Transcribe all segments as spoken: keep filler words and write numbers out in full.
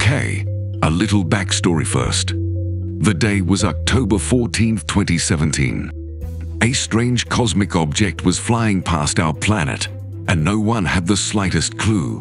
Okay, a little backstory first. The day was October fourteenth, twenty seventeen. A strange cosmic object was flying past our planet, and no one had the slightest clue.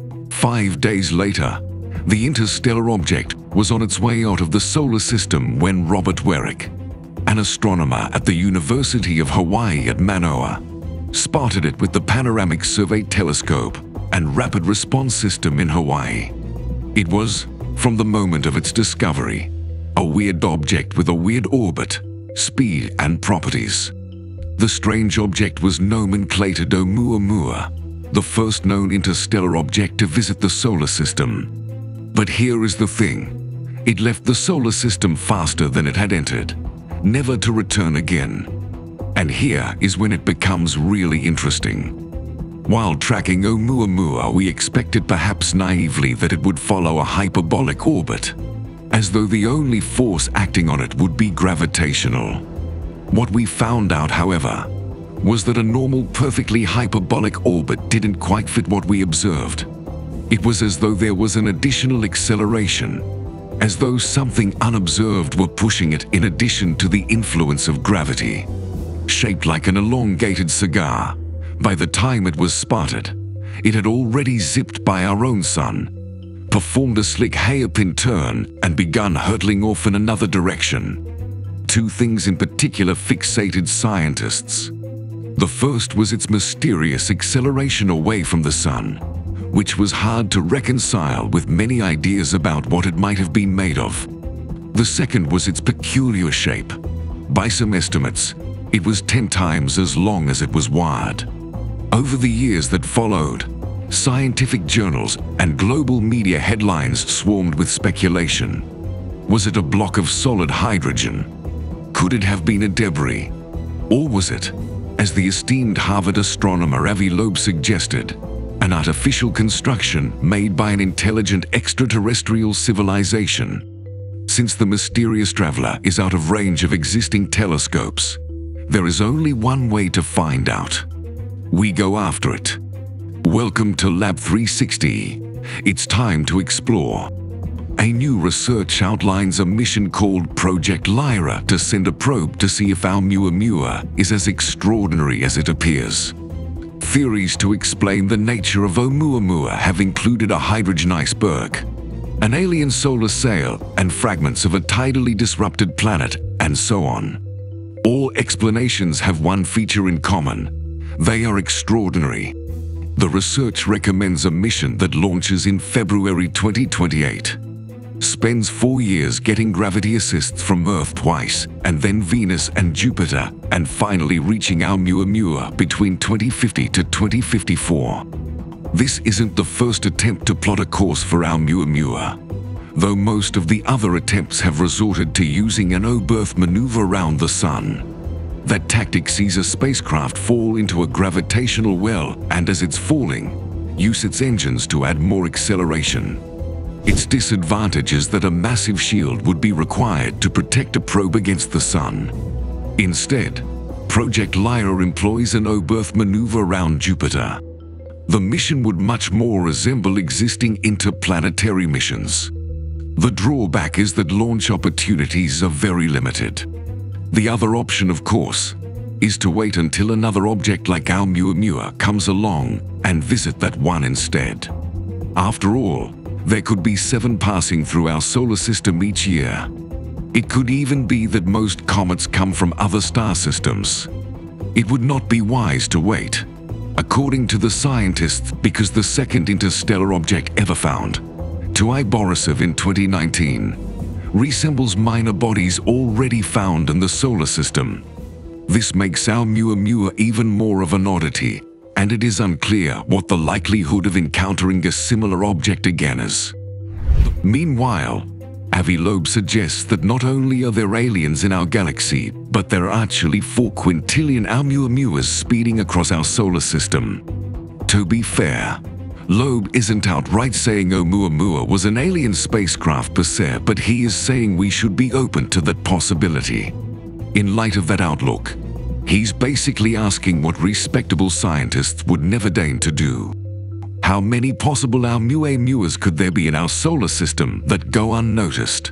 Five days later, the interstellar object was on its way out of the solar system when Robert Werrick, an astronomer at the University of Hawaii at Manoa, spotted it with the Panoramic Survey Telescope and Rapid Response System in Hawaii. It was, from the moment of its discovery, a weird object with a weird orbit, speed, and properties. The strange object was nomenclated Oumuamua, the first known interstellar object to visit the solar system. But here is the thing. It left the solar system faster than it had entered, never to return again. And here is when it becomes really interesting. While tracking Oumuamua, we expected perhaps naively that it would follow a hyperbolic orbit, as though the only force acting on it would be gravitational. What we found out, however, was that a normal perfectly hyperbolic orbit didn't quite fit what we observed. It was as though there was an additional acceleration, as though something unobserved were pushing it in addition to the influence of gravity. Shaped like an elongated cigar, by the time it was spotted, it had already zipped by our own sun, performed a slick hairpin turn, and begun hurtling off in another direction. Two things in particular fixated scientists. The first was its mysterious acceleration away from the sun, which was hard to reconcile with many ideas about what it might have been made of. The second was its peculiar shape. By some estimates, it was ten times as long as it was wide. Over the years that followed, scientific journals and global media headlines swarmed with speculation. Was it a block of solid hydrogen? Could it have been a debris? Or was it, as the esteemed Harvard astronomer Avi Loeb suggested, an artificial construction made by an intelligent extraterrestrial civilization? Since the mysterious traveler is out of range of existing telescopes, there is only one way to find out. We go after it. Welcome to Lab three sixty. It's time to explore. A new research outlines a mission called Project Lyra to send a probe to see if Oumuamua is as extraordinary as it appears. Theories to explain the nature of Oumuamua have included a hydrogen iceberg, an alien solar sail, and fragments of a tidally disrupted planet, and so on. All explanations have one feature in common. They are extraordinary. The research recommends a mission that launches in February twenty twenty-eight. Spends four years getting gravity assists from Earth twice, and then Venus and Jupiter, and finally reaching Oumuamua between twenty fifty to twenty fifty-four. This isn't the first attempt to plot a course for Oumuamua, though most of the other attempts have resorted to using an O-berth maneuver around the Sun. That tactic sees a spacecraft fall into a gravitational well, and as it's falling, use its engines to add more acceleration. Its disadvantage is that a massive shield would be required to protect a probe against the Sun. Instead, Project Lyra employs an O-berth maneuver around Jupiter. The mission would much more resemble existing interplanetary missions. The drawback is that launch opportunities are very limited. The other option, of course, is to wait until another object like Oumuamua comes along and visit that one instead. After all, there could be seven passing through our solar system each year. It could even be that most comets come from other star systems. It would not be wise to wait, according to the scientists, because the second interstellar object ever found, Tuai Borisov in twenty nineteen, resembles minor bodies already found in the solar system. This makes Oumuamua even more of an oddity, and it is unclear what the likelihood of encountering a similar object again is. Meanwhile, Avi Loeb suggests that not only are there aliens in our galaxy, but there are actually four quintillion Oumuamuas speeding across our solar system. To be fair, Loeb isn't outright saying Oumuamua was an alien spacecraft per se, but he is saying we should be open to that possibility. In light of that outlook, he's basically asking what respectable scientists would never deign to do. How many possible Oumuamuas could there be in our solar system that go unnoticed?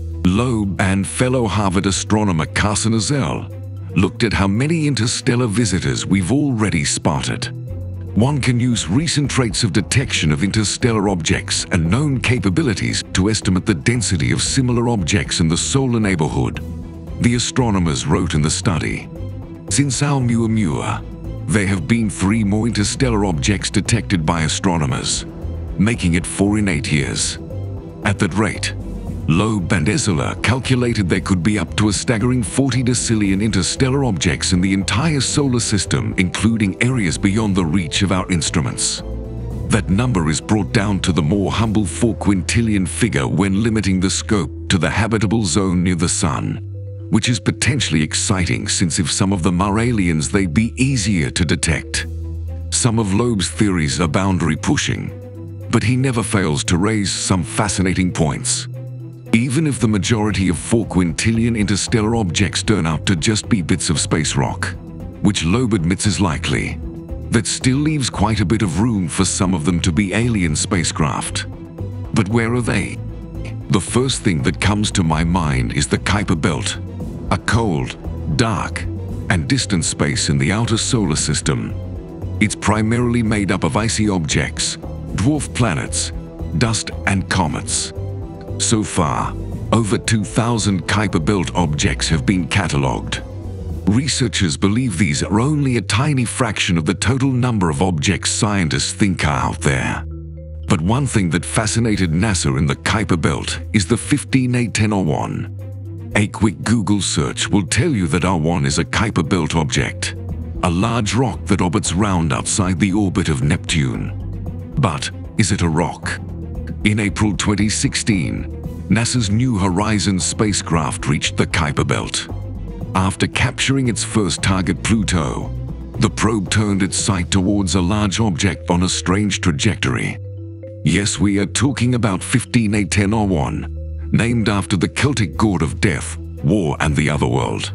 Loeb and fellow Harvard astronomer Carson Ezell looked at how many interstellar visitors we've already spotted. One can use recent traits of detection of interstellar objects and known capabilities to estimate the density of similar objects in the solar neighborhood. The astronomers wrote in the study, "Since Oumuamua, there have been three more interstellar objects detected by astronomers, making it four in eight years. At that rate, Loeb and Ezell calculated there could be up to a staggering forty decillion interstellar objects in the entire solar system, including areas beyond the reach of our instruments. That number is brought down to the more humble four quintillion figure when limiting the scope to the habitable zone near the Sun, which is potentially exciting since if some of them are aliens, they'd be easier to detect." Some of Loeb's theories are boundary pushing, but he never fails to raise some fascinating points. Even if the majority of four quintillion interstellar objects turn out to just be bits of space rock, which Loeb admits is likely, that still leaves quite a bit of room for some of them to be alien spacecraft. But where are they? The first thing that comes to my mind is the Kuiper Belt, a cold, dark, and distant space in the outer solar system. It's primarily made up of icy objects, dwarf planets, dust, and comets. So far, over two thousand Kuiper Belt objects have been catalogued. Researchers believe these are only a tiny fraction of the total number of objects scientists think are out there. But one thing that fascinated NASA in the Kuiper Belt is the fifteen A ten R one. A quick Google search will tell you that R one is a Kuiper Belt object, a large rock that orbits round outside the orbit of Neptune. But is it a rock? In April twenty sixteen, NASA's New Horizons spacecraft reached the Kuiper Belt. After capturing its first target, Pluto, the probe turned its sight towards a large object on a strange trajectory. Yes, we are talking about fifteen A ten R one, named after the Celtic god of death, war, and the otherworld.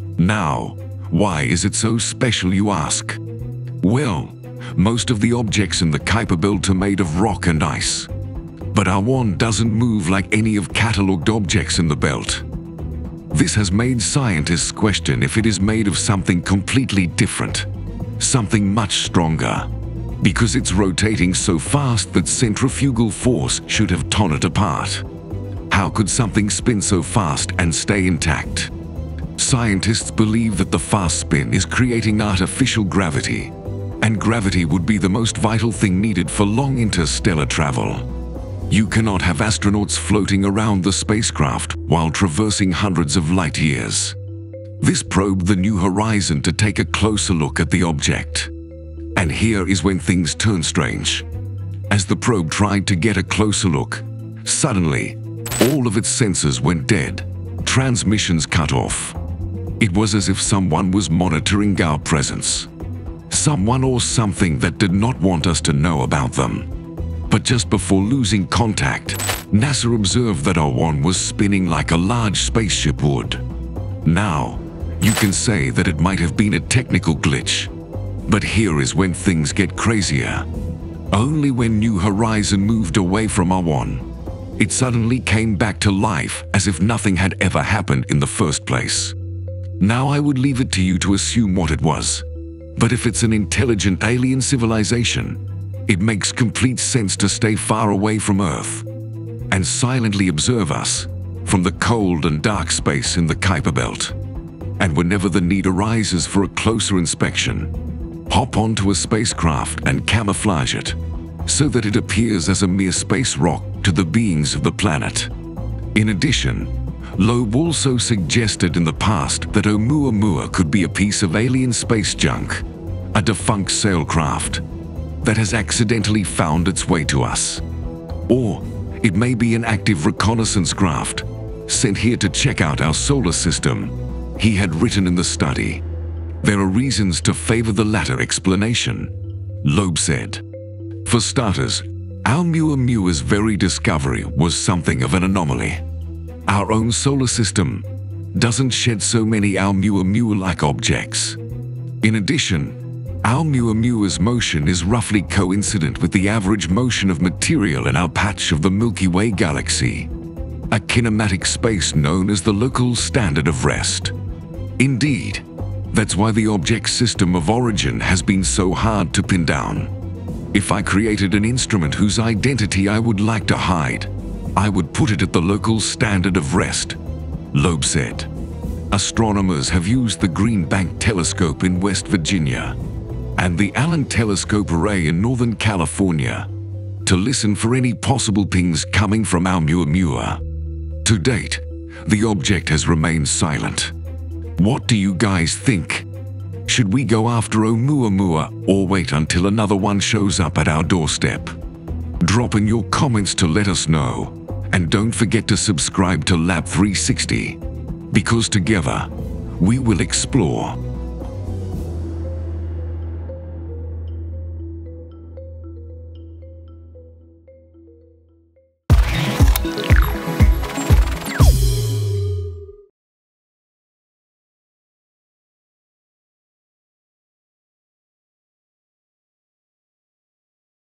Now, why is it so special, you ask? Well, most of the objects in the Kuiper Belt are made of rock and ice. But R one doesn't move like any of catalogued objects in the belt. This has made scientists question if it is made of something completely different, something much stronger, because it's rotating so fast that centrifugal force should have torn it apart. How could something spin so fast and stay intact? Scientists believe that the fast spin is creating artificial gravity, and gravity would be the most vital thing needed for long interstellar travel. You cannot have astronauts floating around the spacecraft while traversing hundreds of light years. This probed the New Horizon to take a closer look at the object. And here is when things turn strange. As the probe tried to get a closer look, suddenly, all of its sensors went dead, transmissions cut off. It was as if someone was monitoring our presence. Someone or something that did not want us to know about them. But just before losing contact, NASA observed that R one was spinning like a large spaceship would. Now, you can say that it might have been a technical glitch. But here is when things get crazier. Only when New Horizon moved away from R one, it suddenly came back to life as if nothing had ever happened in the first place. Now I would leave it to you to assume what it was. But if it's an intelligent alien civilization, it makes complete sense to stay far away from Earth and silently observe us from the cold and dark space in the Kuiper Belt. And whenever the need arises for a closer inspection, hop onto a spacecraft and camouflage it so that it appears as a mere space rock to the beings of the planet. In addition, Loeb also suggested in the past that Oumuamua could be a piece of alien space junk, a defunct sailcraft that has accidentally found its way to us. Or it may be an active reconnaissance craft sent here to check out our solar system, he had written in the study. There are reasons to favor the latter explanation, Loeb said. For starters, Oumuamua's very discovery was something of an anomaly. Our own solar system doesn't shed so many Oumuamua-like objects. In addition, Oumuamua's motion is roughly coincident with the average motion of material in our patch of the Milky Way galaxy, a kinematic space known as the local standard of rest. Indeed, that's why the object's system of origin has been so hard to pin down. If I created an instrument whose identity I would like to hide, I would put it at the local standard of rest, Loeb said. Astronomers have used the Green Bank Telescope in West Virginia and the Allen Telescope Array in Northern California to listen for any possible pings coming from Oumuamua. To date, the object has remained silent. What do you guys think? Should we go after Oumuamua or wait until another one shows up at our doorstep? Drop in your comments to let us know, and don't forget to subscribe to Lab three sixty, because together we will explore